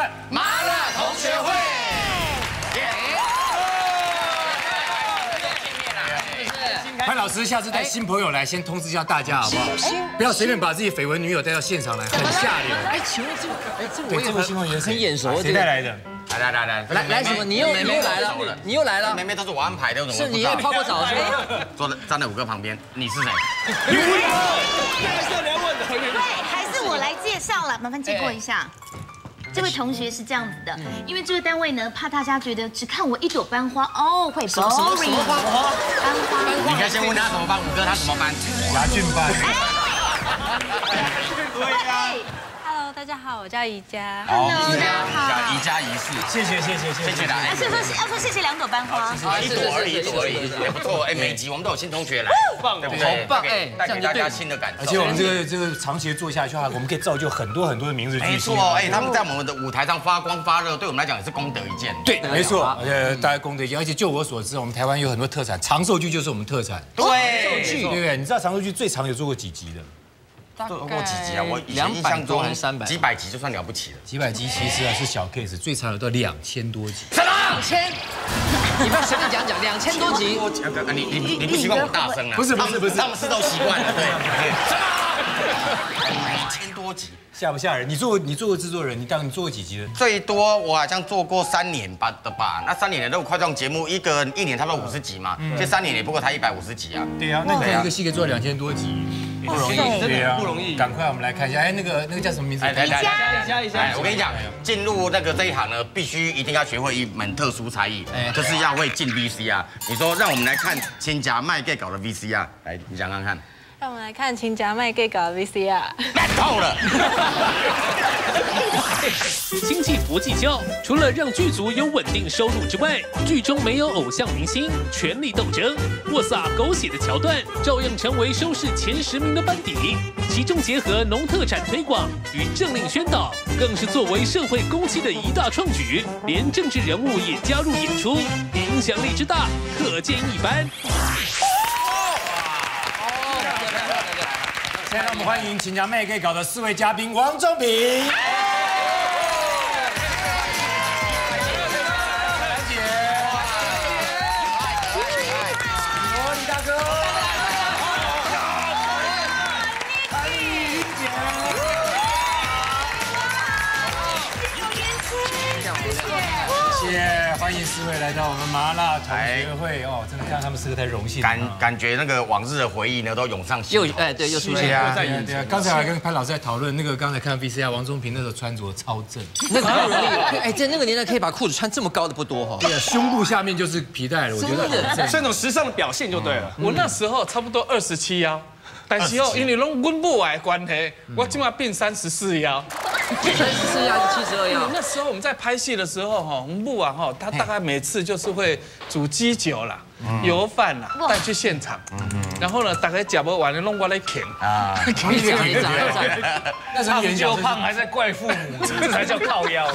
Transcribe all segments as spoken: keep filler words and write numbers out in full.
麻辣同学会。潘老师，下次带新朋友来，先通知一下大家好不好？不要随便把自己绯闻女友带到现场来，很下流。 哎，请问这个，哎，这对，这位新闻员很眼熟， 谁带来的？ 来来来来来来什么？你又你又来了，你又来了。 妹妹都是我安排的， 是你也泡过澡是吗？ 坐在站在五哥旁边，你是谁？ 对，还是我来介绍了，麻烦借过一下。这位同学是这样子的，因为这个单位呢，怕大家觉得只看我一朵班花哦会 boring。什么什么班花？班花。 你应该先问他什么班，五哥他什么班？ 牙俊班。 对呀。 Hello， 大家好，我叫宜家。 Hello，大家好。 宜家宜室， 谢谢谢谢谢谢大家。 是说要说谢谢两朵班花， 一朵而已，一朵而已，也不错。哎，每集我们都有新同学来， 棒， 对不对？ 好棒哎， 带给大家新的感受。 而且我们这个这个长期做下去的话，我们可以造就很多很多的明日巨星。 没错，哎，他们在我们的舞台上发光发热，对我们来讲也是功德一件。 对，没错，而且大家功德一件。而且就我所知，我们台湾有很多特产，长寿剧就是我们特产。 对， 对不对？你知道长寿剧最长有做过几集的？ 做过几集啊？我以前两百印象中多还是三百？ 几百集就算了不起了。 几百集其实啊是小 case， 最长有到两千多集。 什么？ 两千？你不要随便讲讲，两千多集。 你你你不习惯我大声啊？ 不是不是不是， 他们是都习惯了，对。什么？两千多集， 吓不吓人？你做过你做过制作人，你当你做过几集的？ 最多我好像做过三年吧的吧。那三年的那种快创节目，一个一年差不多五十集嘛，这三年也不过才一百五十集啊。 对啊，那个一个戏可以做两千多集。 不容易，真的不容易。 赶快，我们来看一下，哎，那个那个叫什么名字？ 来来来， 一下一下。 哎，我跟你讲，进入那个这一行呢，必须一定要学会一门特殊才艺，就是要会进 V C R。你说，让我们来看亲家卖 gay 搞的 V C R， 来，你想看看。 让我们来看亲家卖 gay 搞的 V C R。 烂透了。 经济不计较，除了让剧组有稳定收入之外，剧中没有偶像明星，权力斗争、卧撒狗血的桥段，照样成为收视前十名的班底。其中结合农特产推广与政令宣导，更是作为社会公器的一大创举，连政治人物也加入演出，影响力之大，可见一斑。 现在让我们欢迎请家妹可以搞的四位嘉宾王中平。 欢迎四位来到我们麻辣同学会哦，真的看他们四个太荣幸了， 感感觉那个往日的回忆呢都涌上心头。 又哎对，又出现啊， 对对啊。刚才我还跟潘老师在讨论，那个刚才看 V C R， 王中平那时候穿着超正， 那个不容易。哎，在那个年代可以把裤子穿这么高的不多哈。 对啊，胸部下面就是皮带了，我觉得很正。 这种时尚的表现就对了。我那时候差不多二十七腰。 但是哦，因为拢阮母的关系，我今晚变三十四腰。 三十四腰是七十二腰。 那时候我们在拍戏的时候哈，我们母啊哈，他大概每次就是会煮鸡酒啦、油饭啦，带去现场。然后呢，大概吃不完的弄过来啃啊， 一直长一直长。 那时候研究胖还在怪父母，这才叫靠腰。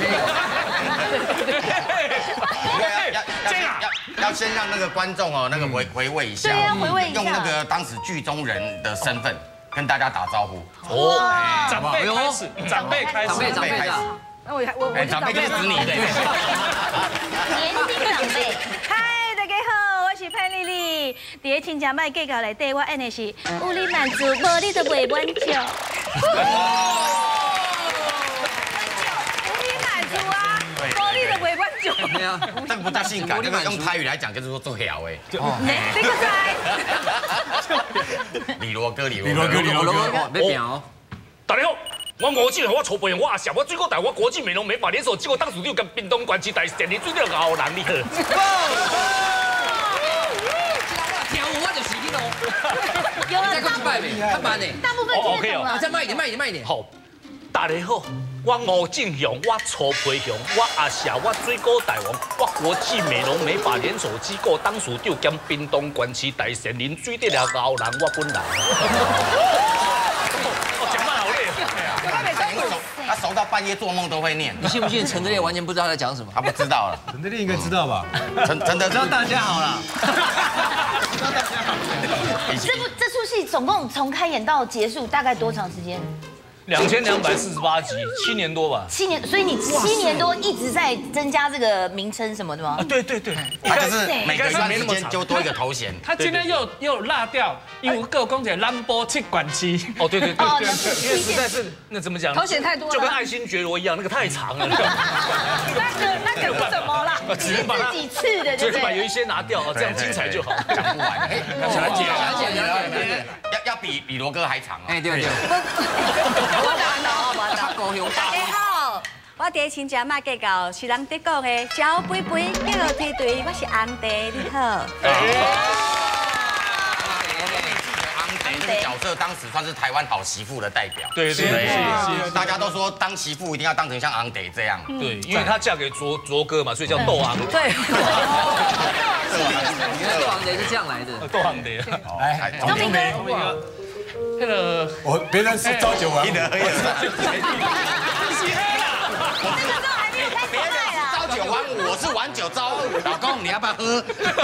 这样要要先让那个观众哦，那个回回味一下， 对，要回味一下， 用那个当时剧中人的身份跟大家打招呼。 哦，长辈开始，长辈开始， 长辈长辈开始。 那我我我长辈就是指你对。 年轻长辈。 嗨，大家好，我是潘丽丽。伫个亲家卖计较内底，我演的是有你满足，无你就袂满足。有你满足啊，无你就袂满足。 对啊， 这个不大性感，这个用台语来讲就是说做屌哎。 你个在？ 李罗哥，李李罗哥，李罗哥， 别变哦。 大家好，我吴志宏，我曹培宏，我阿霞，我水果台，我国际美容美发连锁机构当属长跟屏东管区台电力水电熬人你好。 跳舞我就是你咯。 有了， 再讲一摆没？看慢呢。 大部分听得懂了。 再慢一点，慢一点，慢一点。 好，大家好，我吴志雄，我曹培雄，我阿霞，我水果大王，我国际美容美发连锁机构当属长兼屏东管区台电力水电熬人我本人。 他熟到半夜做梦都会念。 你信不信陈德烈完全不知道他在讲什么？ 他不知道了。 陈德烈应该知道吧？ 陈陈德知道大家好了。 知道大家好。这部这出戏总共从开演到结束大概多长时间？ 两千两百四十八集，七年多吧。 七年，所以你七年多一直在增加这个名称什么的吗？ 啊，对对对， 他就是每隔一段时间就多一个头衔。 他今天又又落掉，因为我各公姐兰波气管期。 哦，对对对，因为实在是那怎么讲？ 头衔太多了， 就跟爱新觉罗一样，那个太长了。 那个那个是什么啦？ 只能把它自己刺的， 就是把有一些拿掉，这样精彩就好。 讲不完。 小兰姐，小兰姐， 要要比比罗哥还长哦。 哎，对对。 我难哦，我他高雄大。 大家好，我第一亲家卖计较是人在讲的，交杯杯叫推推，我是安迪，你好。 这个角色当时算是台湾好媳妇的代表。 对对对， 大家都说当媳妇一定要当成像昂德这样。 对，因为她嫁给卓卓哥嘛，所以叫窦昂。 对。 窦昂德是这样来的。 窦昂德。 来，钟明梅， 那个我别人是朝九晚五。 一人喝一朝九晚五，我是晚九朝五。老公，你要不要喝？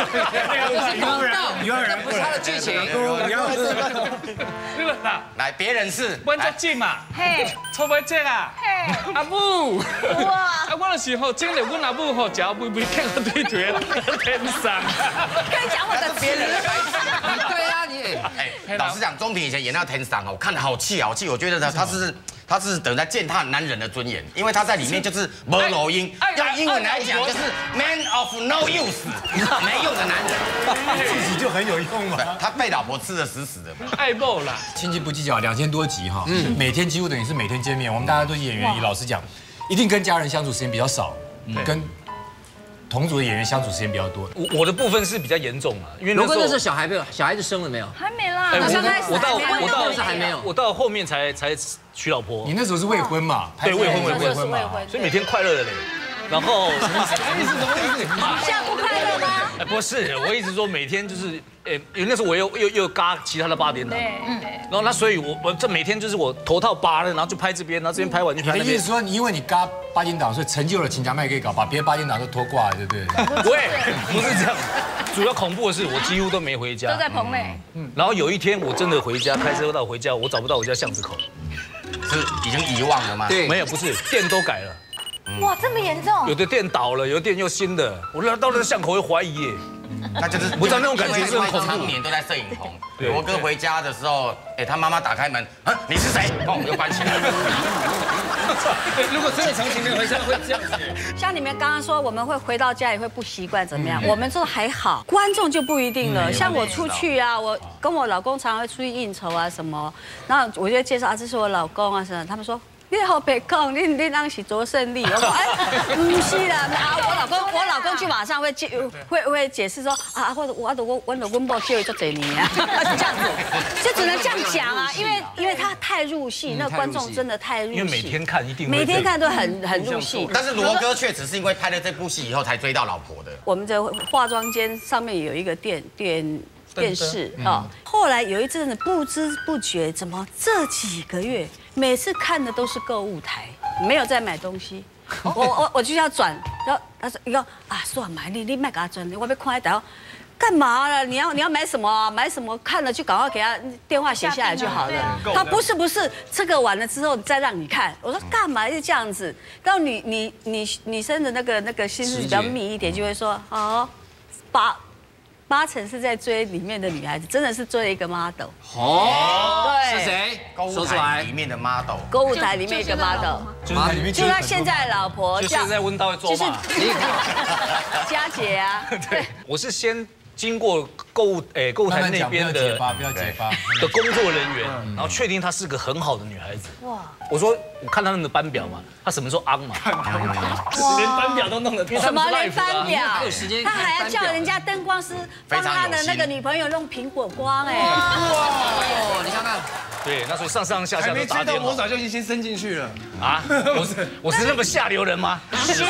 有人不是他的剧情。 那个啦， 来，别人是阮足紧嘛，嘿，错袂这啊，嘿，阿母，哇，啊，我的时候经历阮阿母吼，脚不不看到对腿天上， 可以讲我的别人。 对啊，你哎，老实讲，钟平以前演到天上哦，我看得好气好气，我觉得他他是。他是等于在践踏男人的尊严，因为他在里面就是没录音，用英文来讲就是 man of no use， 没用的男人， 自己就很有用嘛。 他被老婆吃得死死的嘛。 爱某啦， 亲戚不计较，两千多集哈，嗯，每天几乎等于是每天见面。我们大家都是演员，老实讲，一定跟家人相处时间比较少，跟同组的演员相处时间比较多。 我我的部分是比较严重啊，因为罗哥那时候小孩没有，小孩子生了没有？ 还没啦， 我刚开始我到我到是还没有， 我到后面才才娶老婆。 你那时候是未婚嘛？ 对，未婚未未婚婚， 所以每天快乐的嘞。然后什么意思？什么意思？ 这样不快乐吗？ 哎，不是，我一直说每天就是，哎，因为那时候我又又又嘎其他的八点档， 对， 然后那所以我我这每天就是我头套拔了，然后就拍这边，然后这边拍完就拍那边。 你的意思说，因为你嘎八点档，所以成就了请假卖可以搞，把别的八点档都拖挂了，对不对？ 不会，不是这样。主要恐怖的是，我几乎都没回家， 都在棚内。 嗯，然后有一天我真的回家，开车到回家，我找不到我家巷子口， 是已经遗忘了吗？ 对， 没有，不是，店都改了。 哇，这么严重？ 有的店倒了，有的店又新的，我到那个巷口会怀疑耶。 那就是不知道那种感觉是很恐怖。 常年都在摄影棚。罗哥回家的时候，哎，他妈妈打开门，啊，你是谁？砰，又关起来了。 如果真的长期没有回家，会这样子。 像你们刚刚说，我们会回到家里会不习惯怎么样？我们说还好，观众就不一定了。像我出去啊，我跟我老公常常会出去应酬啊什么，然后我就介绍啊，这是我老公啊什么，他们说。你好别讲，你你当是卓胜利，我说哎，不是啦，啊，我老公我老公就马上会解会会解释说啊，或者我我我我老公抱叫做这年啊，这样子，就只能这样讲啊，因为因为他太入戏，那观众真的太入戏， 因为每天看一定每天看都很很入戏。 但是罗哥确实是因为拍了这部戏以后才追到老婆的。 我们的化妆间上面有一个电电电视啊，后来有一阵子不知不觉，怎么这几个月？每次看的都是购物台，没有在买东西。我我我就要转，然后他说：“你说啊，算买你你卖给他转，我被框在台，干嘛了？你要你要买什么啊？买什么？看了就赶快给他电话写下来就好了。”他不是不是，这个完了之后再让你看。我说干嘛就这样子？然后女女女女生的那个那个心思比较密一点，就会说哦，八。八成是在追里面的女孩子，真的是追了一个 model。 哦， 对， 是谁？ 购物台里面的 model。 购物台里面一个 model， 就是里面就是他现在的老婆， 就现在温刀会做嘛。 佳姐啊，对， 我是先经过购物诶购物台那边的不要结巴的工作人员，然后确定她是个很好的女孩子。哇！我说我看他们的班表嘛，她什么时候昂嘛？连班表都弄得什么连班表？他还要叫人家灯光师帮他的那个女朋友用苹果光哎。 哇！你看看。 对，那所以上上下下都打点。 我早就已经先伸进去了。 啊？我是我是那么下流人吗？ 是是。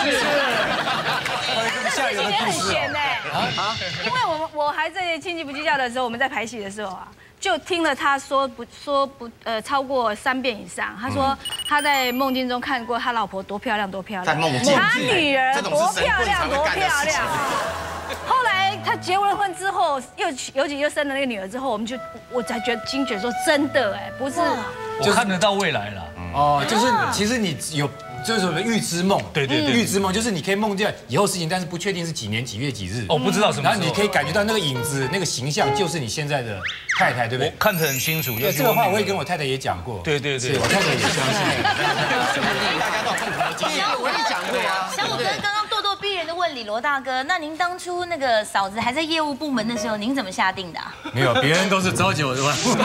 下流的故事哎。啊？因为我们我还在亲戚不计较的时候，我们在排戏的时候啊。就听了他说不说不呃超过三遍以上，他说他在梦境中看过他老婆多漂亮多漂亮， 在梦境， 他女儿多漂亮多漂亮。后来他结完婚之后，又尤其又生了那个女儿之后，我们就我才觉得惊觉说真的哎，不是， 我看得到未来了。 哦，就是其实你有。就是什么预知梦， 对对对， 预知梦就是你可以梦见以后事情，但是不确定是几年几月几日。 哦，不知道什么。 然后你可以感觉到那个影子、那个形象，就是你现在的太太，对不对？ 我看得很清楚。 对，这个话我也跟我太太也讲过。 对对对， 我太太也相信。 大家都有共同的经验。 我也讲过啊。 小虎哥刚刚咄咄逼人的问李罗大哥，那您当初那个嫂子还在业务部门的时候，您怎么下定的？ 没有，别人都是朝九晚五。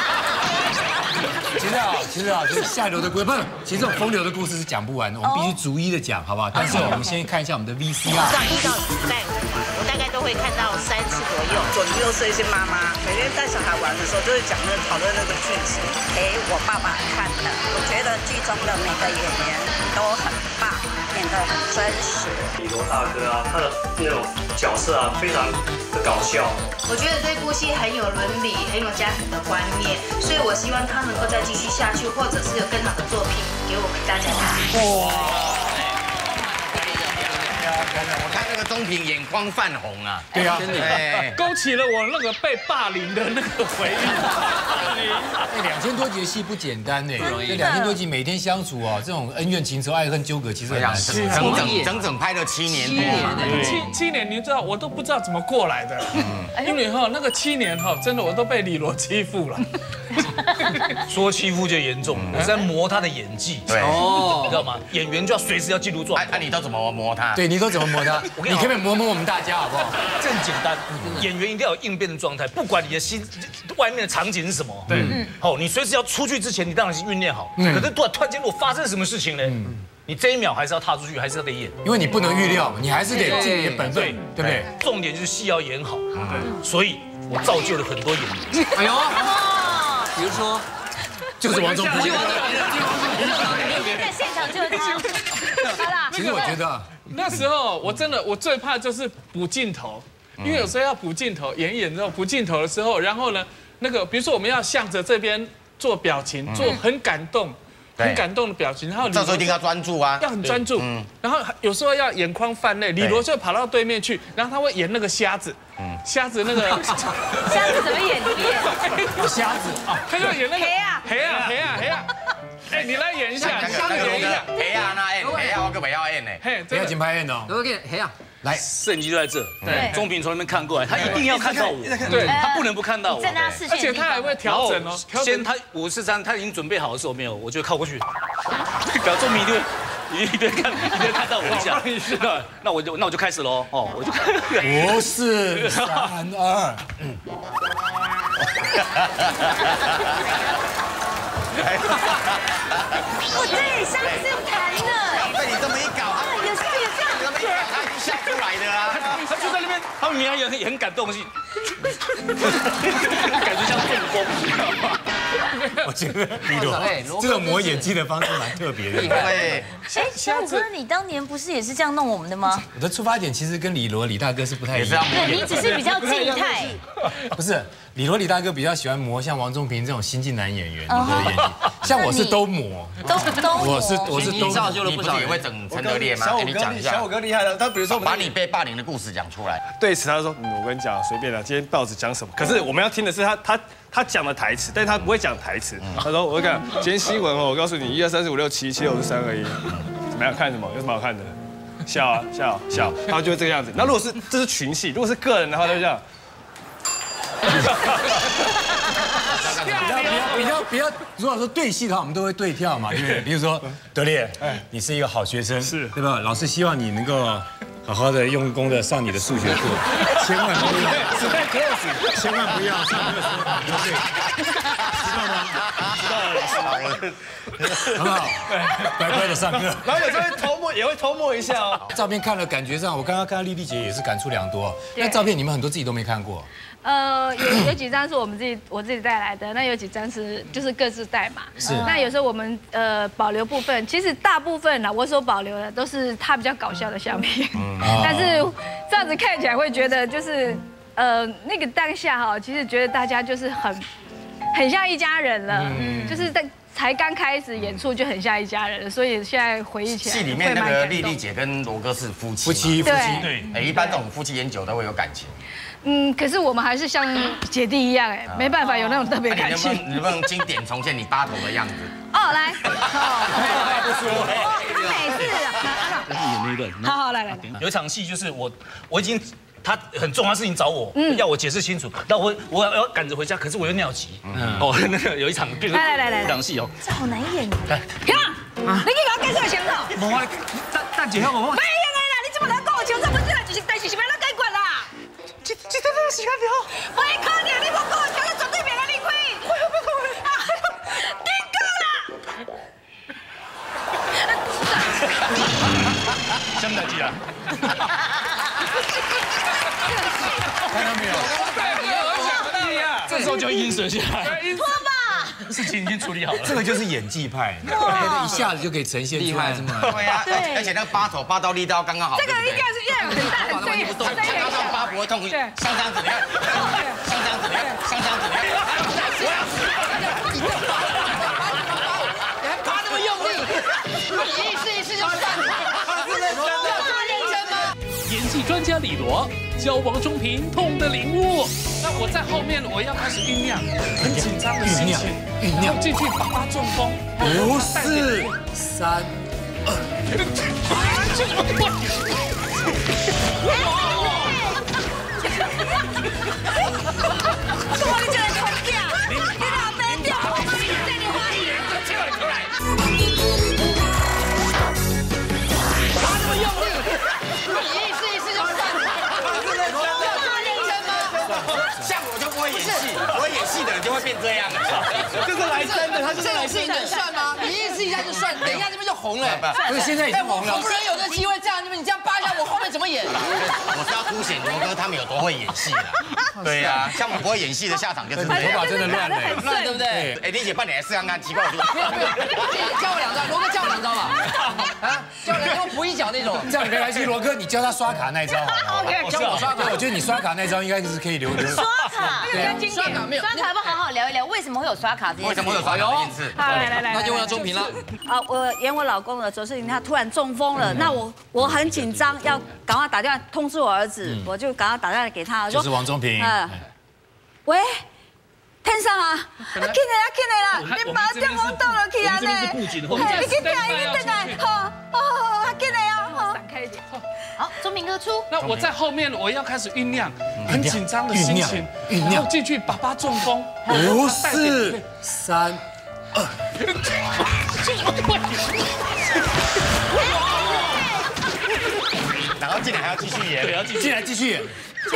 其实啊，其实啊，就是下流的故事，不是，其实这种风流的故事是讲不完的，我们必须逐一的讲，好不好？但是我们先看一下我们的 V C R。 上一到带我大概都会看到三次左右。左邻右舍一些妈妈，每天带小孩玩的时候，就会讲那讨论那个剧情给我爸爸看的。我觉得剧中的每个演员都很棒，演得很真实。 李罗大哥啊，他的那种角色啊，非常的搞笑。 我觉得这部戏很有伦理，很有家庭的观念，所以我希望他能够再继续下去，或者是有更好的作品给我们大家看。哇！ 我看那个钟平眼眶泛红啊。 对啊， 真的，勾起了我那个被霸凌的那个回忆。 哎，两千多集的戏不简单呢，这两千多集每天相处哦，这种恩怨情仇、爱恨纠葛，其实很难。 整整整整拍了七年多。 七七年，你知道我都不知道怎么过来的。因为哈那个七年哈，真的我都被李罗欺负了。 说欺负就严重，我是在磨他的演技。 对， 哦，你知道吗？演员就要随时要记录状态。 那你都怎么磨他？ 对，你都怎么磨他？你可不可以磨磨我们大家好不好？ 这很简单，演员一定要有应变的状态，不管你的心外面的场景是什么。对，好，你随时要出去之前，你当然是酝炼好。可是突然突然间如果发生什么事情呢？你这一秒还是要踏出去，还是要得演， 因为你不能预料，你还是得尽你的本分，对不对？ 重点就是戏要演好。对，所以我造就了很多演员。 哎呦，比如说， 就是王中平。 在现场就是他。好啦， 其实我觉得那时候我真的我最怕就是补镜头，因为有时候要补镜头，演一演之后补镜头的时候，然后呢，那个比如说我们要向着这边做表情，做很感动。很感动的表情，然后这时候一定要专注啊， 要很专注。然后有时候要眼眶泛泪，李罗就跑到对面去，然后他会演那个瞎子，瞎子那个瞎子怎么演？ 瞎子啊， 他就演那个黑啊黑啊黑啊黑啊，哎，你来演一下， 你演一下黑啊那演黑啊我可不要演呢， 嘿， 不要紧拍演哦， 我给黑啊。 来， 摄影机就在这， 对， 钟平从那边看过来，他一定要看到我， 对， 他不能不看到我， 而且他还会调整哦， 先他我是这样，他已经准备好的时候没有，我就靠过去，表钟平一定会一定看，一定会看到我一下，那那我就那我就开始喽，哦，我就五四三二，嗯， 我对，上次用弹的， 被你这么一搞，他有是有这样。 他笑出来的啊！ 他就在那边，他们明明也很也很感动，是，感觉像中风，你知道吗？ 我觉得李罗这种磨演技的方式蛮特别的。 对， 哎，小虎哥，你当年不是也是这样弄我们的吗？ 我的出发点其实跟李罗李大哥是不太一样。 对，你只是比较静态。 不是，李罗李大哥比较喜欢磨像王中平这种新晋男演员的演技，像我是都磨， 都都磨。 我是我是都造就了不少也会整陈德烈吗？ 小虎哥， 你讲一下。 小虎哥厉害了，他比如说把你被霸凌的故事讲出来。 对此，他说：“嗯，我跟你讲，随便了，今天报纸讲什么？可是我们要听的是他他他讲的台词，但是他不会讲台词。他说：我讲今天新闻哦，我告诉你，一二三四五六七七六十三二一，怎么样？看什么？有什么好看的？笑啊笑笑，他就会这个样子。那如果是这是群戏，如果是个人的话，他就这样。” 比较比较比较比较，如果说对戏的话，我们都会对跳嘛，对不对？比如说德烈，你是一个好学生，是，对吧？老师希望你能够好好的用功的上你的数学课，千万不要，千万不要上课的时候流泪，知道吗？知道了，老师，很好，乖乖的上课。 然后有时候会偷摸，也会偷摸一下哦。 照片看了，感觉上我刚刚看到丽丽姐也是感触良多。那照片你们很多自己都没看过。 呃，有有几张是我们自己我自己带来的，那有几张是就是各自带嘛。 是。 那有时候我们呃保留部分，其实大部分呢，我所保留的都是他比较搞笑的相片。嗯。但是这样子看起来会觉得就是呃那个当下哈，其实觉得大家就是很很像一家人了，嗯，就是在。才刚开始演出就很像一家人，所以现在回忆起来， 戏里面那个丽丽姐跟罗哥是夫妻， 夫妻夫妻对，哎，一般这种夫妻演久都会有感情。 嗯，可是我们还是像姐弟一样，哎，没办法有那种特别感情。 你能不能经典重现你八头的样子？ 哦，来， 说哎。 每次啊， 演那一段。 好好来来来， 有一场戏就是我我已经。他很重要的事情找我，要我解释清楚。但我我要赶着回家，可是我又尿急。哦，那个有一场， 来来来， 一场戏哦， 这好难演。 来， 行啊，你去给我介绍先好。 无啊，但但姐，我我。 没用的啦，你这么难跟我求证，本来就是代志是要咱解决啦。 这这这这时间表， 不可能，你无跟我讲，绝对别来离开。我要不要我？顶够啦！ 什么代志啊？ 看到没有？ 这时候就阴水下来， 脱吧。 事情已经处理好了。 这个就是演技派，一下子就可以呈现出来这么。 对呀，而且那个八头八刀力道刚刚好。 这个应该是要有很大很深， 不动，加上八不会痛，像这样子，你看，像这样子，你看，像这样子，你看，我要死了！ 你还拔那么用力，你一试一试就算了，要这么认真吗？ 演技专家李罗教王中平痛的领悟。 那我在后面我要开始酝酿，很紧张的心情， 酝酿进去爸爸中风， 五四三二， 怎么你这个偷假？你哪没掉？我帮你这里花一点，出来出来。 拔那么用力，你一试一试就算了，这么认真吗？ 像我就不会演戏，不会演戏的人就会变这样。 这是来真的，他就是来真的。 这种事能算吗？你意思一下就算，等一下这边就红了。 不是现在已经红了。 我不能有这机会这样，你们你这样扒一下，我后面怎么演？ 我是要凸显罗哥他们有多会演戏啦。对呀，像我们不会演戏的下场就是这样。 头发真的乱了， 乱对不对？ 哎，丽姐扮你来试看看，奇怪。 没有没有，教我两招，罗哥教我两招吧。啊，教我两招补一脚那种。 这样没关系，罗哥你教他刷卡那一招好了。 教我刷卡， 我觉得你刷卡那招应该是可以留留。 刷卡， 对啊， 刷卡没有。 刷卡不好好聊一聊，为什么会有刷卡这件事？ 为什么会有刷卡这件事？ 好，来来来， 那就问到中平了。 啊，我演我老公的周世林，他突然中风了，那我我很紧张，要赶快打电话通知我儿子，我就赶快打电话给他， 就是王中平。 嗯，喂，天上啊，进来啦，进来啦，你把中风倒落去啊呢？你去等，你去等来，好，好好好，进来啊，好。闪开一点。 好，中平哥出。 那我在后面我要开始酝酿，很紧张的心情， 酝酿进去爸爸中风， 五四三二。 然后进来还要继续演， 对，要继续进来继续演。 我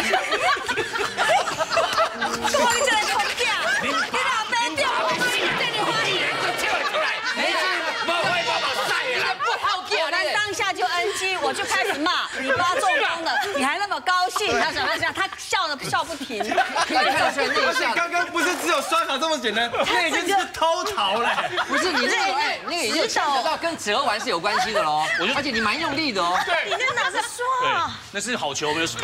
这个偷假，你哪没掉？我帮你这里花一点， 跳出来，没事，不会帮我晒了，不好果然当下就 N G， 我就开始骂你爸中风了，你还那么高兴？他想他想他笑的笑不停， 可以看得出来那一下。 刚刚不是只有刷卡这么简单，那已经是偷逃了。 不是你那个哎，那个已经牵扯到跟折完是有关系的喽，而且你蛮用力的哦。 你那哪是刷？ 那是好球，没有。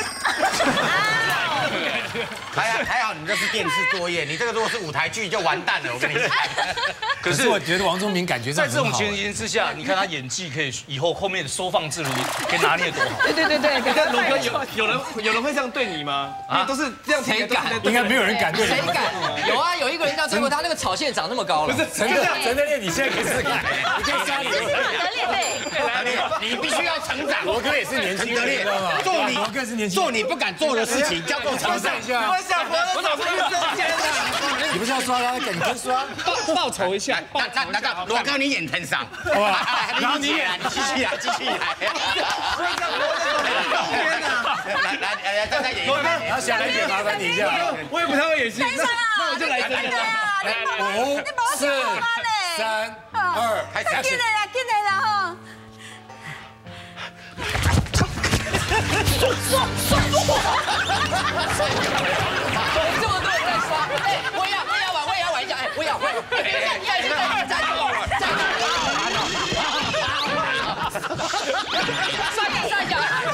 还好还好，你这是电视作业，你这个如果是舞台剧就完蛋了，我跟你讲。 可是我觉得王中平感觉在这种情形之下，你看他演技可以以后后面收放自如，可以拿捏多好。 对对对对， 你看龙哥有有人有人会这样对你吗？啊，都是这样， 谁敢？ 应该没有人敢对你。 谁敢？有啊，有一个人这样对过他，那个草线长那么高了。 不是陈德陈德烈，你现在可以试试看，你可以杀你。 这是马德烈对。 你必须要成长。 罗哥也是年轻的，你知道吗？ 做你罗哥是年轻， 做你不敢做的事情，叫做成长。 我想活得早是挣钱的。 你不是要刷他，你跟刷， 报报仇一下。 那那那个罗哥，你演成长， 好不好？然后你演， 你继续来，继续来。 我想活得早是天哪！ 来来来，再再演一罗哥， 遍。 然后小兰姐麻烦你一下， 我也不太会演戏， 天上啊， 那我就来真的。 五四三二，开始。 进来啦，进来啦哈！ 刷刷刷！这么多人在刷，哎，我也要我也要玩，我也要玩一下，哎，我也要，我也要，再再再再再再，刷一下刷一下。 我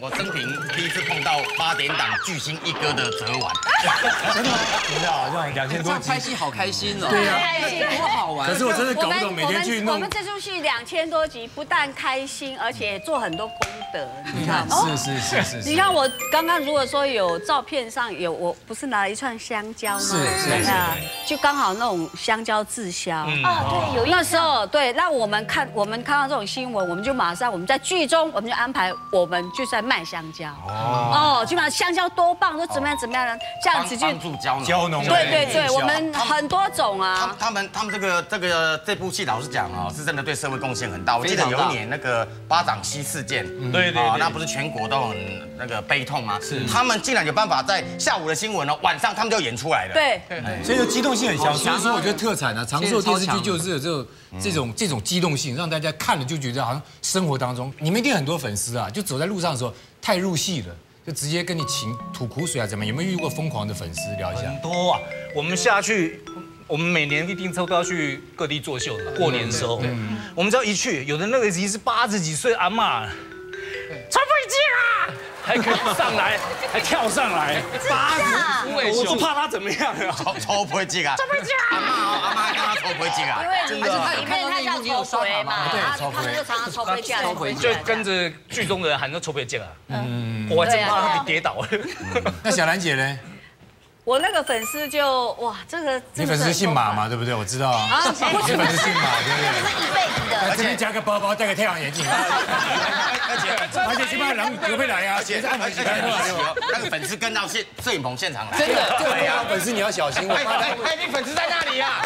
我生平第一次碰到八点档巨星一哥的泽晚。 真的吗？你知道，好像两千多集。 拍戏好开心哦。 对呀， 开心， 多好玩。 可是我真的搞不懂，每天去弄。 我们这出戏两千多集，不但开心，而且做很多功德，你知道吗？ 是是是是。 你看我刚刚如果说有照片上有，我不是拿了一串香蕉吗？ 是是是。 就刚好那种香蕉滞销。 哦，对，有那时候对，那我们看我们看到这种新闻，我们就马上我们在剧中我们就安排我们就在卖香蕉。哦。哦，就把香蕉多棒，说怎么样怎么样的，这样子就帮助蕉农。 蕉农。 对对对，我们很多种啊。 他们他们这个这个这部戏，老实讲哦，是真的对社会贡献很大。我记得有一年那个巴掌溪事件， 对对， 那不是全国都很那个悲痛吗？是。他们竟然有办法在下午的新闻哦，晚上他们就演出来了。 对。 所以机动性很强，所以说我觉得特产啊，长寿电视剧就是有这种这种这种机动性，让大家看了就觉得好像生活当中，你们一定很多粉丝啊，就走在路上的时候太入戏了。就直接跟你请吐苦水啊？怎么？有没有遇过疯狂的粉丝？聊一下。 很多啊，我们下去，我们每年一定都要去各地作秀的。过年的时候，我们只要一去，有的那个已经是八十几岁阿嬷，超会接啊，还可以上来，还跳上来，八十，我是怕他怎么样啊？ 超超不会接啊！超不会接啊！阿嬷阿嬷刚刚超不会接啊！ 因为他里面他叫抽回嘛， 对， 他们就常常抽回架， 就跟着剧中的人喊着抽回接啊。嗯，我还真怕他跌倒。 那小兰姐呢？ 我那个粉丝就哇，这个你粉丝姓马嘛，对不对？我知道啊。你粉丝姓马，对不对？ 是一辈子的。 而且加个包包，戴个太阳眼镜。而且而且基本上人隔壁来啊，而且按摩起来过来， 那个粉丝跟到现摄影棚现场来。 真的，对啊，粉丝你要小心。 哎哎，你粉丝在那里呀？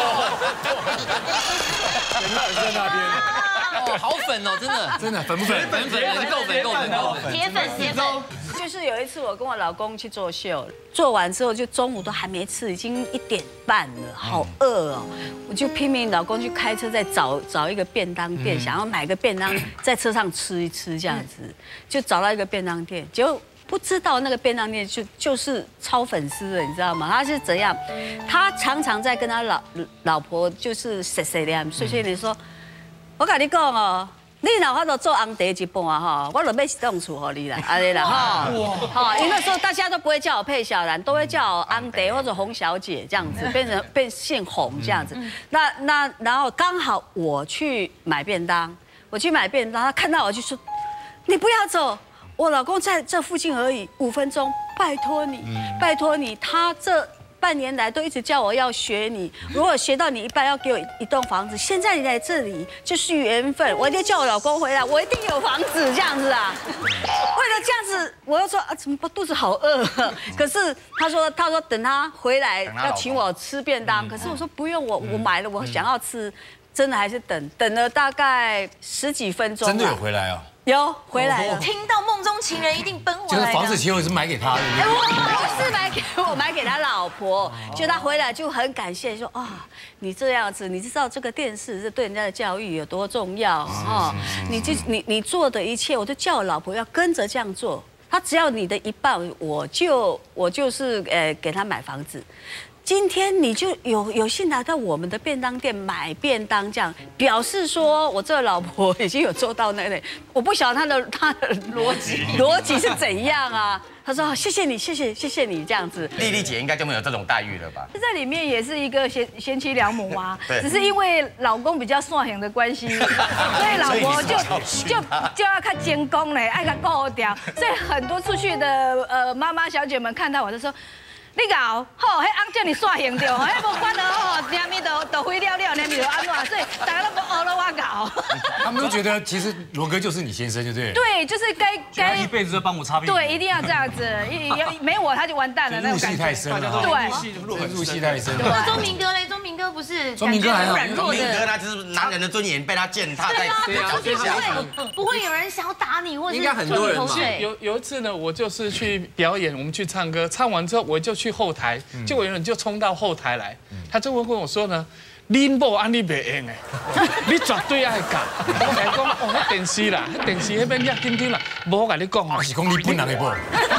粉丝在那边。 哦，好粉哦，真的， 真的粉不粉？ 粉粉，够粉够粉够粉。 铁粉铁粉。 就是有一次我跟我老公去做秀，做完之后就中午都还没吃，已经一点半了，好饿哦，我就拼命老公去开车再找找一个便当店，想要买个便当在车上吃一吃这样子，就找到一个便当店，结果不知道那个便当店就就是超粉丝的，你知道吗？他是怎样？他常常在跟他老老婆就是碎碎念碎碎念说，我跟你讲哦。你若法度做红茶一半啊哈，我就买一栋厝给你啦，安尼啦哈。好，因为那时候大家都不会叫我佩小兰，都会叫我红茶或者洪小姐这样子，变成变姓洪这样子。那那然后刚好我去买便当，我去买便当，他看到我就说，你不要走，我老公在这附近而已，五分钟，拜托你，拜托你，他这。半年来都一直叫我要学你，如果学到你一半要给我一栋房子，现在你来这里就是缘分，我一定叫我老公回来，我一定有房子这样子啊。为了这样子，我又说啊，怎么肚子好饿？可是他说他说等他回来要请我吃便当，可是我说不用，我我买了，我想要吃，真的还是等等了大概十几分钟。 真的有回来啊？ 有回来了， 听到梦中情人一定奔回来。 就是房子其实是买给他的， 不是买给我，买给他老婆。就他回来就很感谢，说啊，你这样子，你知道这个电视是对人家的教育有多重要啊？你就你你做的一切，我都叫我老婆要跟着这样做。他只要你的一半，我就我就是呃给他买房子。今天你就有有幸来到我们的便当店买便当，这样表示说我这个老婆已经有做到那里，我不晓得他的他的逻辑逻辑是怎样啊？他说谢谢你，谢谢谢谢你这样子。 丽丽姐应该就没有这种待遇了吧？ 在里面也是一个贤贤妻良母啊，只是因为老公比较善行的关系，所以老婆就就就要看监工嘞，爱看高调，所以很多出去的呃妈妈小姐们看到我就说。你搞好，迄翁叫你煞行着，迄无管了吼，连咪都都灰了了，连咪都安怎，所以大家都不学了我搞。 他们都觉得其实罗哥就是你先生，就对。 对，就是该该一辈子都帮我擦屁股。 对，一定要这样子，要没我他就完蛋了那种感觉。 入戏太深了， 对， 入戏太深。 那钟明哥嘞？钟明哥不是？ 钟明哥还好， 钟明哥那就是男人的尊严被他践踏在脚底下。 不会有人想要打你，或者应该很多人嘛。 有有一次呢，我就是去表演，我们去唱歌，唱完之后我就去后台。结果有人就冲到后台来，他就问跟我说呢，你某安你袂用诶，你绝对爱教。我来讲，哦，那电视啦，那电视那边你紧张啦，无我跟你讲， 我是讲你本人的某。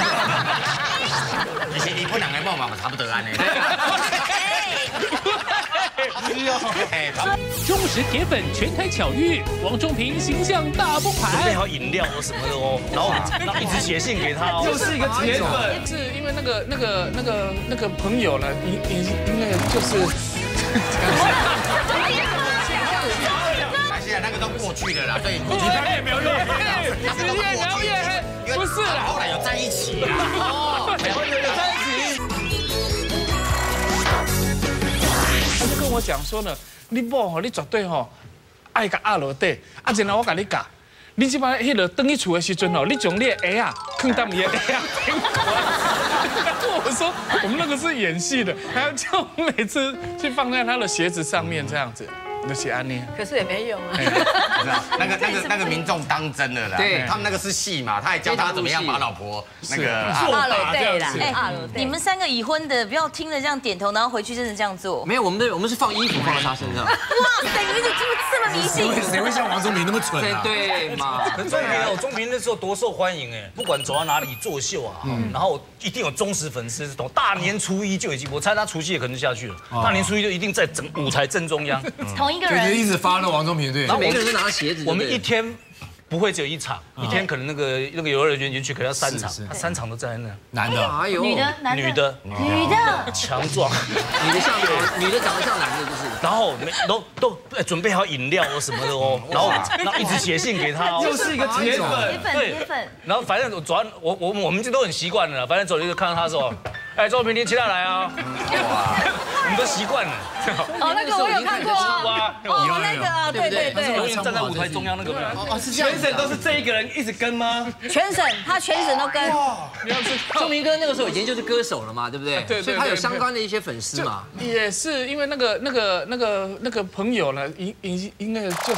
其实你本人的某嘛，差不多安尼。是哦， 忠实铁粉全台巧遇，王中平形象大崩盘。 准备好饮料或什么的哦，然后然后一直写信给他哦。 就是一个铁粉，是因为那个那个那个那个朋友呢，应应应该就是。 现在那个都过去了啦，所以过去他也没有用，直接聊夜黑，不是啦， 后来有在一起啦， 哦，有在一起。他就跟我讲说呢，你某吼，你绝对吼爱甲压落底，啊，然后我甲你教，你即摆迄个等去厝的时阵吼，你将你的鞋啊放到你的鞋啊顶我说我们那个是演戏的，还要叫我每次去放在他的鞋子上面这样子。那些安妮， 可是也没用啊。 那个那个那个民众当真了啦，对，他们那个是戏嘛，他还教他怎么样把老婆那个做打对啦。哎，你们三个已婚的，不要听着这样点头，然后回去真的这样做。 没有，我们的我们是放衣服放在他身上。哇塞，你们怎么这么迷信？ 谁会像王中平那么蠢啊？ 对嘛？ 可是中平哦，中平那时候多受欢迎哎，不管走到哪里作秀啊，然后一定有忠实粉丝，从大年初一就已经，我猜他除夕也可能就下去了，大年初一就一定在整舞台正中央。 同一个人。 就是一直发那王中平对， 然后每个人都拿着鞋子。 我们一天不会只有一场，一天可能那个那个游乐园园区可能要三场，他三场都在那。 男的， 女的，男的， 女的， 女的， 强壮， 女的像女的长得像男的，就是。 然后没都都准备好饮料或什么的哦，然后然后一直写信给他哦， 又是一个铁粉， 铁粉，铁粉。 然后反正我主要我我我们就都很习惯了，反正走就看到他说，哎，周平你起来来啊，哇，我们都习惯了。 哦，那个我有看过啊，哦，那个啊，对对对， 永远站在舞台中央那个。 哦，是这样。全省都是这一个人一直跟吗？ 全省，他全省都跟。 钟明哥那个时候已经就是歌手了嘛，对不对？ 对， 所以他有相关的一些粉丝嘛。 也是因为那个那个那个那个朋友呢，应应应该就是。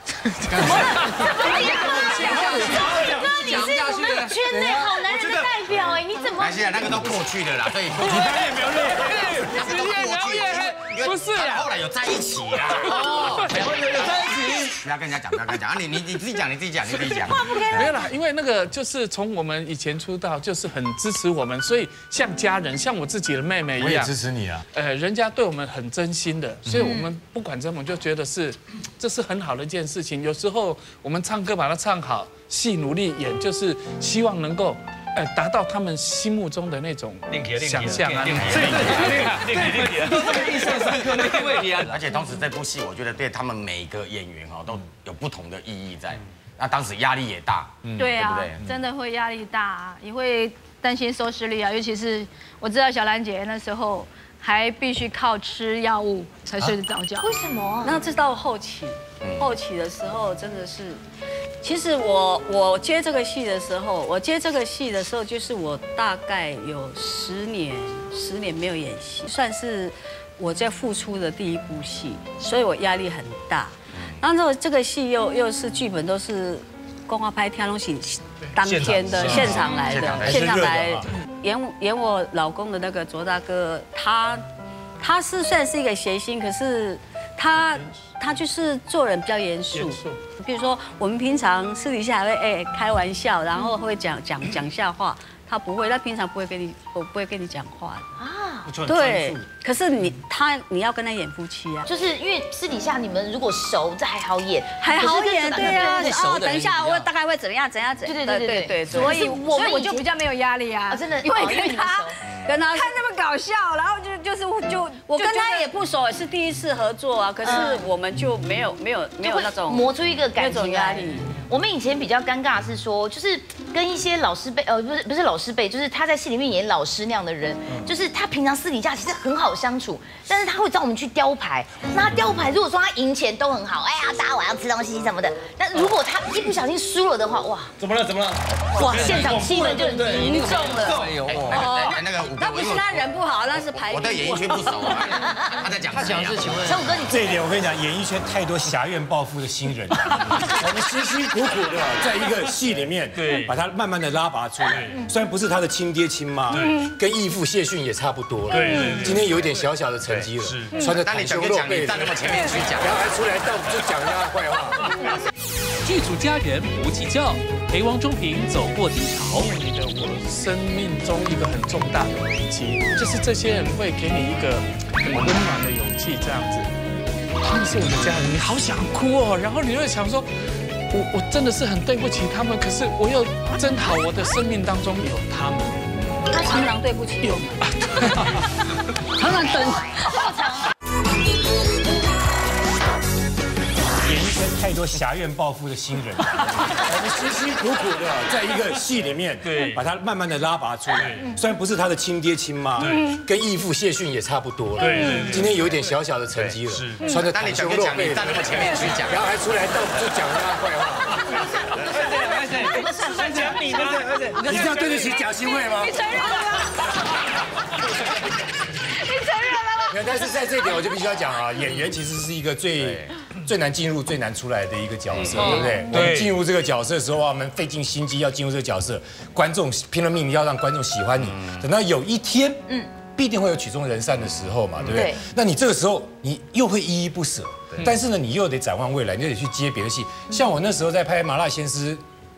你是我们圈内好男人的代表哎，你怎么？ 现在那个都过去了啦，所以你他也没有用，直接聊夜黑，不是后来有在一起啦。 哦，有在一起。 不要跟人家讲，不要跟人家讲啊！你你你自己讲，你自己讲，你自己讲。 没有啦，因为那个就是从我们以前出道就是很支持我们，所以像家人，像我自己的妹妹一样。 我也支持你啊。 呃，人家对我们很真心的，所以我们不管怎么就觉得是，这是很好的一件事情。有时候我们唱歌把它唱好，戏努力演，就是希望能够。呃，达到他们心目中的那种想象啊， 对对对对，都这么印象深刻，那个位啊。 而且同时这部戏，我觉得对他们每一个演员哦都有不同的意义在。那当时压力也大， 对啊，真的会压力大啊，也会担心收视率啊。尤其是我知道小兰姐那时候还必须靠吃药物才睡得着觉。 为什么？ 那这到后期，后期的时候真的是。其实我我接这个戏的时候，我接这个戏的时候，就是我大概有十年，十年没有演戏，算是我在付出的第一部戏，所以我压力很大。然后这个戏又又是剧本都是公花拍天龙戏当天的现场来的，现场来演演我老公的那个卓大哥，他他是算是一个谐星，可是他。他就是做人比较严肃，比如说我们平常私底下还会哎开玩笑，然后会讲讲讲笑话，他不会，他平常不会跟你，我不会跟你讲话啊。对，可是你他你要跟他演夫妻啊， 就是因为私底下你们如果熟，这还好演， 还好演，对啊。哦，等一下我大概会怎么样怎样怎样。 对对对对对。 所以我所以我就比较没有压力啊， 真的， 因为跟他跟他他那么搞笑，然后就就是就我跟他也不熟，是第一次合作啊，可是我们就没有没有没有那种磨出一个感情压力。我们以前比较尴尬的是说，就是跟一些老师辈，呃，不是不是老师辈，就是他在戏里面演老师那样的人，就是他平常私底下其实很好相处，但是他会找我们去雕牌。那雕牌如果说他赢钱都很好，哎呀，大家晚上吃东西什么的。但如果他一不小心输了的话，哇， 怎么了？怎么了？ 哇，现场气氛就凝重了。 哎呦，哦，那个那不是他人不好，那是牌。 我对演艺圈不熟啊。他在讲， 他讲的是请问， 小五哥，你这一点我跟你讲，演艺圈太多侠怨报复的新人，我们辛辛苦苦的在一个戏里面，对，把他慢慢的拉拔出来。虽然不是他的亲爹亲妈，跟义父谢逊也差不多了。对，今天有一点小小的成绩了，穿着袒胸露背， 站那么前面去讲， 然后还出来到就讲人家坏话。 剧组家人不计较，陪王中平走过低潮。 你的我生命中一个很重大的危机，就是这些人会给你一个很温暖的勇气，这样子。 他们是我的家人，你好想哭哦，然后你会想说，我我真的是很对不起他们，可是我又真好，我的生命当中有他们。 他常常对不起我们，常常等好长。 演艺圈太多狭怨报复的新人，我们辛辛苦苦的在一个戏里面，对，把他慢慢的拉拔出来。虽然不是他的亲爹亲妈，跟义父谢逊也差不多了。对，今天有一点小小的成绩了，穿着袒胸露背， 站那么前面去讲， 然后还出来到处讲人家坏话。 是在讲你吗？ 你这样对得起贾新慧吗？ 你承认了吗？你承认了吗？ 但是在这一点我就必须要讲啊，演员其实是一个最最难进入、最难出来的一个角色，对不对？我们进入这个角色的时候啊，我们费尽心机要进入这个角色，观众拼了命要让观众喜欢你。等到有一天，嗯，必定会有曲终人散的时候嘛，对不对？那你这个时候你又会依依不舍，但是呢，你又得展望未来，你又得去接别的戏。像我那时候在拍《麻辣鲜师》。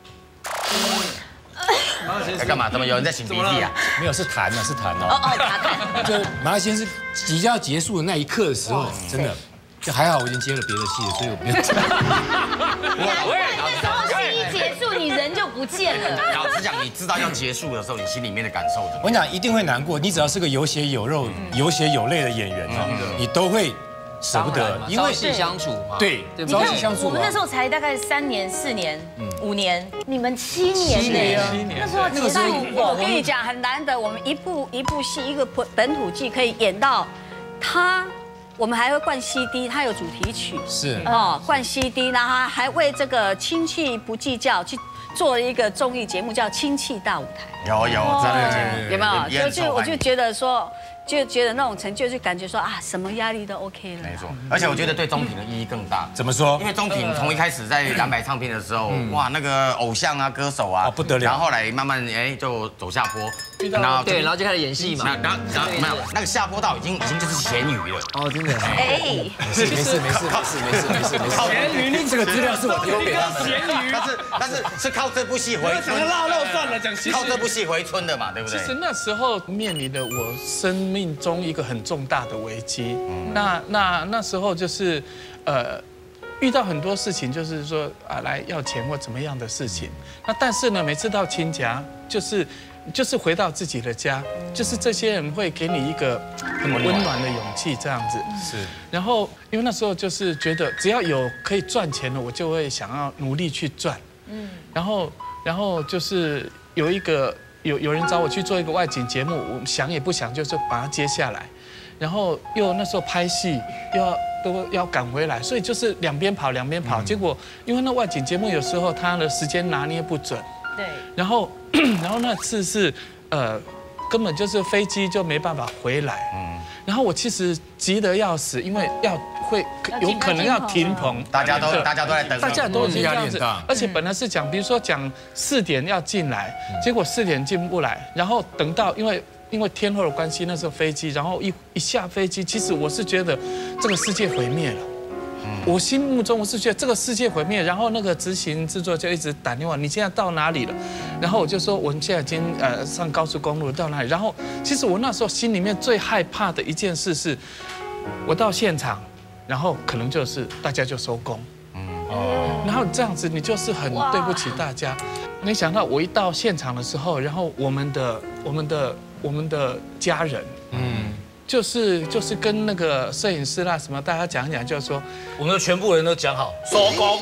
在干嘛？怎么有人在擤鼻涕啊？ 没有，是痰啊，是痰哦。 哦哦，痰痰。 就麻辣鲜师即将要结束的那一刻的时候，真的，就还好我已经接了别的戏了，所以我没有。 难怪那时候戏一结束，你人就不见了。 老实讲，你知道要结束的时候，你心里面的感受怎么？ 我跟你讲，一定会难过。你只要是个有血有肉、有血有泪的演员哦，你都会。舍不得， 因为朝夕相处嘛。 对，朝夕相处。 我们那时候才大概三年、四年、五年，你们七年呢？七年。那时候那个时候， 我跟你讲很难得，我们一部一部戏，一个本土剧可以演到他，我们还会灌 C D， 他有主题曲。 是。 哦，灌 C D， 然后还为这个亲戚不计较去做了一个综艺节目，叫《亲戚大舞台》。 有有，真的有没有？就就我就觉得说。就觉得那种成就，就感觉说啊，什么压力都 OK 了。 没错，而且我觉得对中平的意义更大。 怎么说？ 因为中平从一开始在蓝白唱片的时候，哇，那个偶像啊、歌手啊， 不得了。 然后后来慢慢哎就走下坡， 然后对，然后就开始演戏嘛。 然后然后没有那个下坡道已经已经就是咸鱼了。 哦，真的。 哎， 没事没事没事没事没事没事没事。咸鱼，这个资料是我提供给他们。 咸鱼，但是但是是靠这部戏回春。 腊肉算了，讲靠这部戏回春的嘛，对不对？ 其实那时候面临的我生命中一个很。很重大的危机，那那那时候就是，呃，遇到很多事情，就是说啊，来要钱或怎么样的事情。那但是呢，每次到亲家，就是就是回到自己的家，就是这些人会给你一个很温暖的勇气，这样子。 是。 然后因为那时候就是觉得，只要有可以赚钱的，我就会想要努力去赚。嗯。然后然后就是有一个有有人找我去做一个外景节目，我想也不想，就是把它接下来。然后又那时候拍戏，又要都要赶回来，所以就是两边跑两边跑。结果因为那外景节目有时候它的时间拿捏不准， 对。 然后然后那次是呃根本就是飞机就没办法回来，嗯。然后我其实急得要死，因为要会有可能要停棚， 大家都大家都在等， 大家都已经这样子。而且本来是讲，比如说讲四点要进来，结果四点进不来，然后等到因为。因为天后的关系，那时候飞机，然后一一下飞机，其实我是觉得这个世界毁灭了。我心目中我是觉得这个世界毁灭，然后那个执行制作就一直打电话，你现在到哪里了？然后我就说我们现在已经呃上高速公路到哪里？然后其实我那时候心里面最害怕的一件事是，我到现场，然后可能就是大家就收工。哦。然后这样子你就是很对不起大家。没想到我一到现场的时候，然后我们的我们的。我们的家人，嗯，就是就是跟那个摄影师啦什么，大家讲一讲，就是说， 我们的全部人都讲好收工。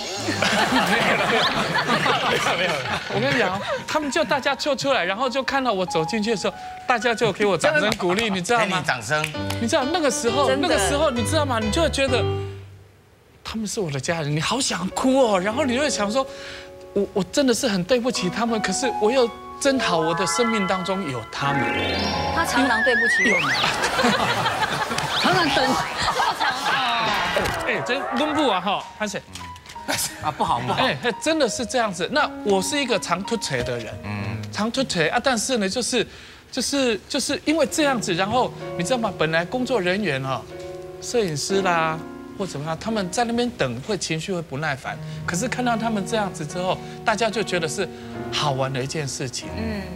没有没有，我跟你讲，他们就大家就出来，然后就看到我走进去的时候，大家就给我掌声鼓励，你知道吗？ 给你掌声。 你知道那个时候，那个时候你知道吗？你就会觉得他们是我的家人，你好想哭哦，然后你就会想说，我我真的是很对不起他们，可是我又。真好，我的生命当中有他们。 他常常对不起我们，常常等， 好长啊！哎，这温布啊哈，他是啊不好不好， 哎，真的是这样子。那我是一个常突锤的人，嗯，常突锤啊，但是呢，就是就是就是因为这样子，然后你知道吗？本来工作人员哈，摄影师啦。或怎么样，他们在那边等，会情绪会不耐烦。可是看到他们这样子之后，大家就觉得是好玩的一件事情。嗯，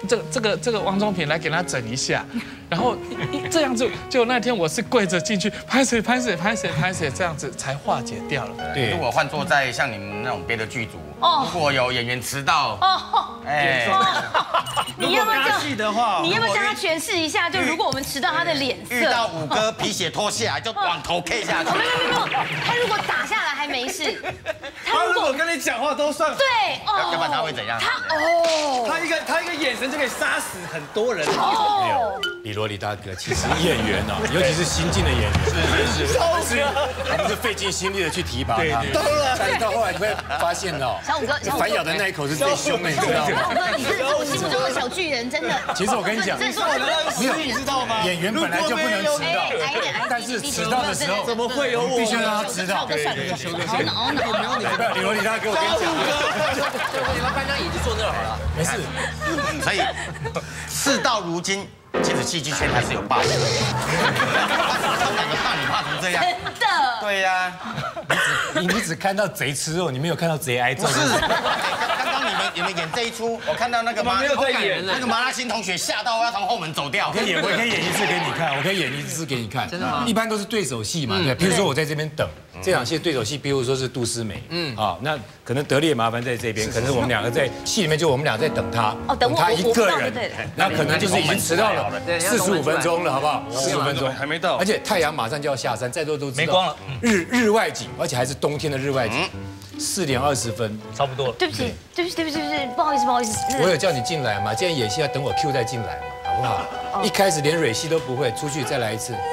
这个这个这个王宗平来给他整一下，然后这样子，就那天我是跪着进去，拍谁拍谁拍谁拍谁，这样子才化解掉了。 对，如果换做在像你们那种别的剧组，如果有演员迟到，哦，哎， 你要不要戏的话， 你要不要叫他诠释一下？就如果我们迟到他的脸色， 遇到五哥皮鞋脱下来就往头 K 下去。 没有没有没有，他如果打下来还没事， 他如果跟你讲话都算对哦， 要不然他会怎样？ 他哦， 他一个他一个眼神就可以杀死很多人。 没有，李罗李大哥，其实演员啊，尤其是新进的演员，是是是，我们是费尽心力的去提拔他，但是到后来你会发现哦， 小五哥， 反咬的那一口是最凶的，你知道吗？ 小五哥，你是我心目中的小巨人，真的。 其实我跟你讲， 这是我的没有，你知道吗？演员本来就不能迟到，但是迟到的时候怎么会有我？ 必须让他知道。 哥算了，好恼好恼，没有你。 不要李罗李大哥，我跟你讲， 你们搬张椅子坐那儿好了， 没事。 所以事到如今，其实戏剧圈还是有霸气的。他们两个怕你怕成这样， 真的。 对呀， 你只你只看到贼吃肉，你没有看到贼挨揍。 不是，刚刚你们你们演这一出，我看到那个麻没有在演那个麻辣新同学吓到要从后门走掉。 我可以演，我可以演一次给你看，我可以演一次给你看。 真的吗？ 一般都是对手戏嘛，对。比如说我在这边等这场戏对手戏，比如说是杜思美，嗯，啊，那可能德烈麻烦在这边，可能我们两个在戏里面就我们俩在等他， 哦，等他一个人， 对， 那可能就是已经迟到了四十五分钟了，好不好？四十五分钟还没到， 而且太阳马上就要下山，再多都知道没光了。 日日外景，而且还是冬天的日外景，四点二十分， 差不多了。 对不起，对不起，对不起，对不起，不好意思，不好意思。 我有叫你进来嘛？既然演戏要等我 Q 再进来嘛，好不好？一开始连蕊戏都不会，出去再来一次。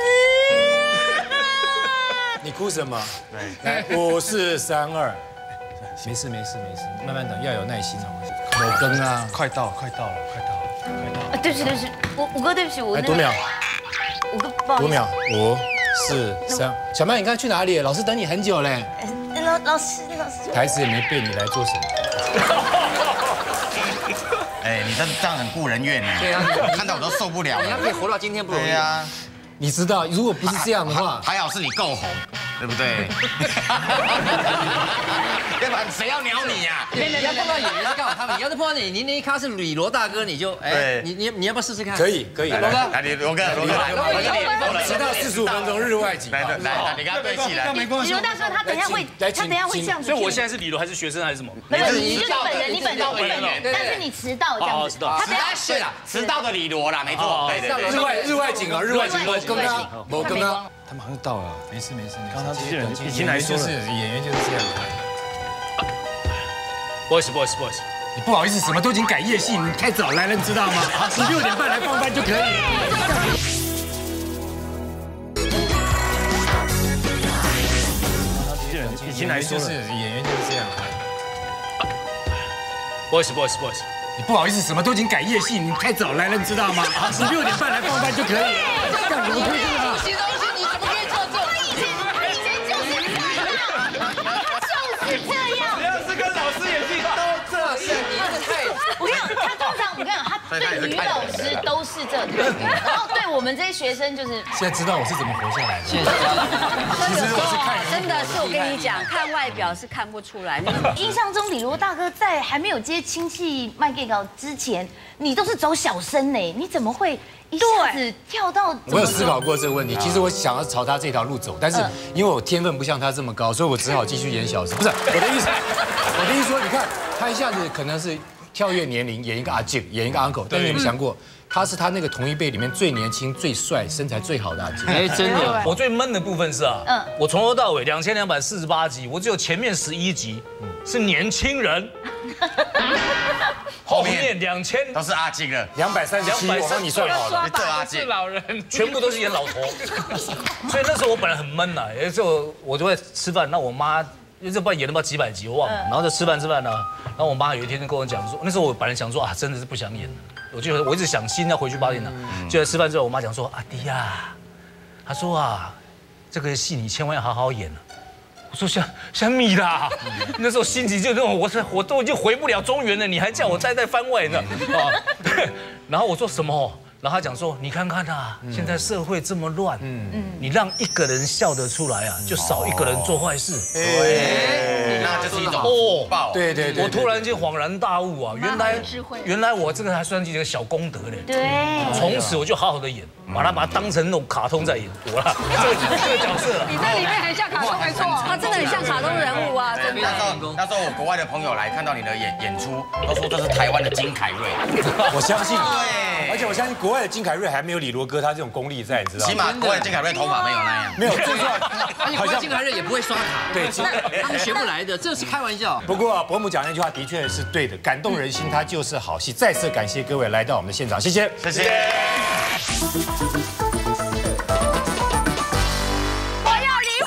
你哭什么？来，五四三二，没事没事没事，慢慢等，要有耐心哦。某更啊， 快到快到了，快到了，快到了。 对不起，对不起，五五哥，对不起，我来多秒， 五哥，不好意思。 五秒，五四三，小曼，你刚才去哪里？老师等你很久嘞。 老老师，老师， 台词也没背，你来做什么？ 哎，你这这样很顾人怨呢。 对啊， 看到我都受不了。 你要可以活到今天不容易。 对呀。 你知道，如果不是这样的话， 还好是你够红，对不对？要不然谁要鸟你呀？ 你要碰到演员是刚好他们，你要是碰到你，你那一咖是李罗大哥，你就哎，你你你要不要试试看？ 可以可以， 罗哥， 来你罗哥罗哥来， 迟到四十五分钟日外景， 来来来，你跟他对戏来。 李罗大哥他等下会，他等下会这样子。 所以我现在是李罗还是学生还是什么？ 没有，你就是本人，你本人本人，但是你迟到这样子。 他等下对了，迟到的李罗啦，没错，对对对。 日外日外景啊，日外景，我刚刚我刚刚。 他马上就到了， 没事没事， 刚刚机器人已经来说了，演员就是这样。 不好意思不好意思不好意思， 你不好意思什么都已经改夜戏，你太早来了，你知道吗？你六点半来放班就可以了。 机器人已经来说了， 演员就是这样。 不好意思不好意思不好意思， 你不好意思什么都已经改夜戏，你太早来了，你知道吗？你六点半来放班就可以了。干什么推这个？ 洗东西你怎么可以做这种？他以前他以前就是这样，就是这样。 只要是跟老师演戏都这样， 你这个太…… 我跟你讲，他通常我跟你讲，他对女老师都是这样，然后对我们这些学生就是。 现在知道我是怎么活下来的。 谢谢。 其实我是看人， 真的是我跟你讲，看外表是看不出来。 印象中李罗大哥在还没有接亲戚卖给稿之前，你都是走小生呢，你怎么会？一下子跳到， 我有思考过这个问题。其实我想要朝他这条路走，但是因为我天分不像他这么高，所以我只好继续演小生。不是我的意思，我的意思说，你看他一下子可能是跳跃年龄，演一个阿静，演一个 uncle， 但是你们想过，他是他那个同一辈里面最年轻、最帅、身材最好的阿静。 哎，真的。 我最闷的部分是啊，嗯，我从头到尾两千两百四十八集，我只有前面十一集是年轻人。后面两千都是阿金了， 两百三十七，我帮你算好了。 这阿金老人， 全部都是演老头，所以那时候我本来很闷呐，有时候我就会吃饭，那我妈因为这不知道演了不知道几百集，我忘了，然后就吃饭吃饭呢，然后我妈有一天就跟我讲说，那时候我本来想说啊，真的是不想演了，我就我一直想新要回去八点了，就在吃饭之后，我妈讲说阿弟呀，她说啊，这个戏你千万要好好演了。我说小小米啦，那时候心情就那种，我我都已经回不了中原了，你还叫我再再番外呢啊？然后我说什么？然后他讲说，你看看啊，现在社会这么乱，嗯嗯，你让一个人笑得出来啊，就少一个人做坏事。 对，那就是一种哦， 爆。 对对对， 我突然间恍然大悟啊，原来原来我这个还算是一个小功德嘞。 对， 从此我就好好的演，把它把它当成那种卡通在演，我啦，这个这个角色。 你在里面很像卡通，没错， 他真的很像卡通人物啊，真的。 那时候那时候我国外的朋友来看到你的演演出，都说这是台湾的金凯瑞。 我相信， 对， 而且我相信国外的金凯瑞还没有李罗哥他这种功力在，你知道吗？ 起码国外的金凯瑞头发没有那样。 没有，最重要， 而且国外金凯瑞也不会刷卡， 对， 他们学不来的，这是开玩笑。 不过伯母讲那句话的确是对的，感动人心，它就是好戏。再次感谢各位来到我们的现场，谢谢， 谢谢。 我要离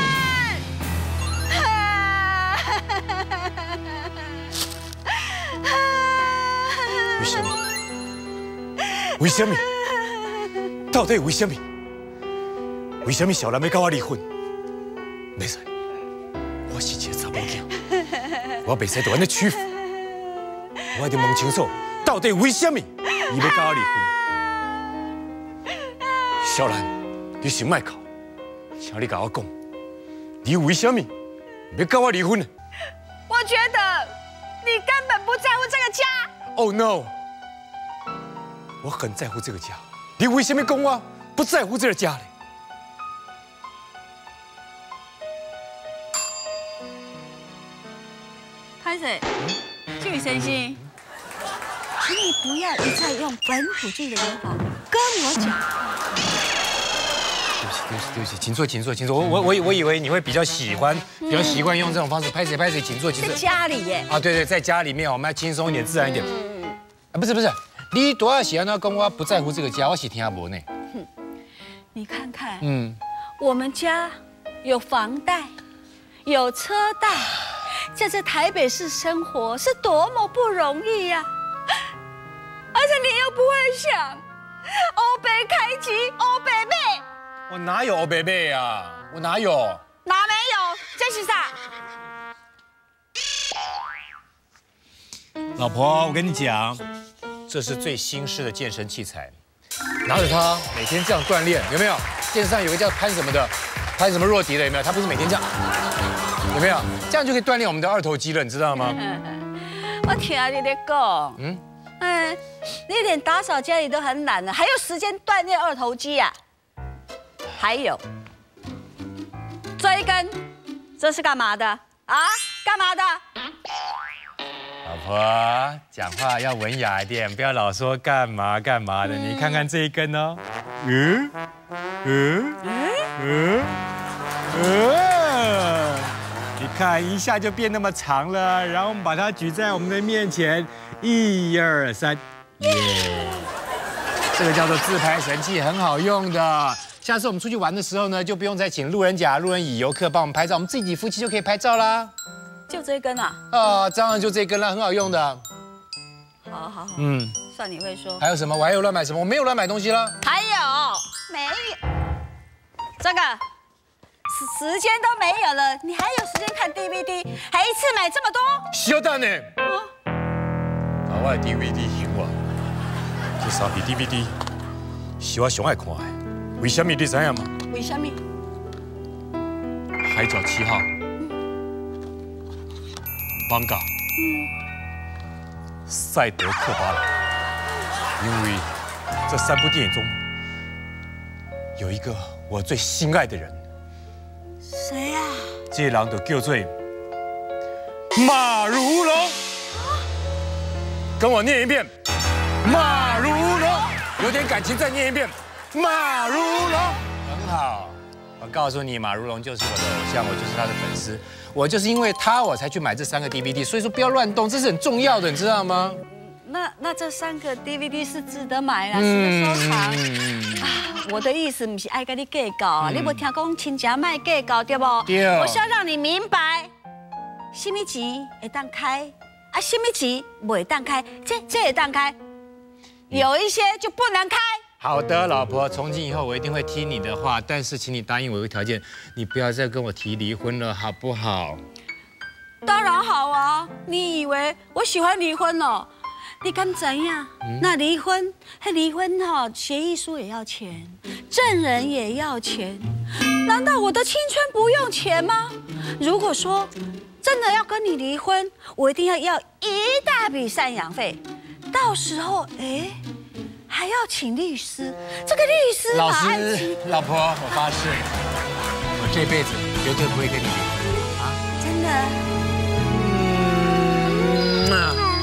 婚。 为什么？为什么？到底为什么？为什么小兰要跟我离婚？没事，我是一个查某囝，我袂使对安尼屈服。我一定问清楚，到底为什么伊要跟我离婚？小兰，你先莫哭，请你跟我讲，你为什么要跟我离婚呢？ 我觉得你根本不在乎这个家。 Oh no！ 我很在乎这个家，你为什么讲我不在乎这个家呢？ 拍谁？这位先生，请你不要一再用本土剧的演法跟我讲。 对不起，对不起，对不起，请坐，请坐，请坐。我我我我以为你会比较喜欢，比较习惯用这种方式拍谁拍谁，请坐，请坐。 在家里耶。 啊，对对，在家里面我们要轻松一点，自然一点。啊，不是不是，你多少喜欢他讲我不在乎这个家，我是听不呢。 你看看， 嗯， 我们家有房贷，有车贷。在这台北市生活是多么不容易呀、啊！而且你又不会想欧北开机、欧北妹， 我哪有欧北妹啊？我哪有？ 哪没有？这是啥？ 老婆，我跟你讲，这是最新式的健身器材，拿着它每天这样锻炼，有没有？电视上有个叫潘什么的，潘什么若迪的，有没有？他不是每天这样。有没有？这样就可以锻炼我们的二头肌了，你知道吗？ 我听你在讲，嗯，哎，你连打扫家里都很懒了，还有时间锻炼二头肌啊？还有，这一根，这是干嘛的啊？干嘛的？ 老婆，讲话要文雅一点，不要老说干嘛干嘛的。你看看这一根哦，嗯，嗯，嗯，嗯。你看一下就变那么长了，然后我们把它举在我们的面前，一二三，耶！这个叫做自拍神器，很好用的。下次我们出去玩的时候呢，就不用再请路人甲、路人乙游客帮我们拍照，我们自己夫妻就可以拍照啦。 就这根啊？ 啊，当然就这根了，很好用的。 好好好， 嗯， 算你会说。 还有什么？我还有乱买什么？我没有乱买东西了。 还有没有？这个。时时间都没有了，你还有时间看 D V D， 还一次买这么多？小蛋呢？啊， 我的 D V D 行我，这三部 D V D 是我上爱看的，为什么你知影吗？ 为什么？ 海角七号，邦嘎，赛德克巴莱，因为这三部电影中有一个我最心爱的人。 谁呀、啊？ 这人就叫做马如龙。跟我念一遍，马如龙。有点感情，再念一遍，马如龙。很好，我告诉你，马如龙就是我的偶像，我就是他的粉丝。我就是因为他，我才去买这三个 D V D。所以说不要乱动，这是很重要的，你知道吗？ 那那这三个 D V D 是值得买啦，值得收藏。嗯、啊，我的意思不是爱跟你计较啊，嗯、你无听讲亲情卖计较对不？对。我是要让你明白，什么钱会当开，啊，什么钱不会当开，这这会当开，有一些就不能开。 好的，老婆，从今以后我一定会听你的话，但是请你答应我一个条件，你不要再跟我提离婚了，好不好？ 当然好啊，你以为我喜欢离婚哦？你敢怎样？嗯、那离婚，那离婚哈、哦，协议书也要钱，证人也要钱，难道我的青春不用钱吗？如果说真的要跟你离婚，我一定要要一大笔赡养费，到时候哎。还要请律师，这个律师老师，老婆，我发誓，我这辈子绝对不会跟你离婚啊！ 真的。嗯。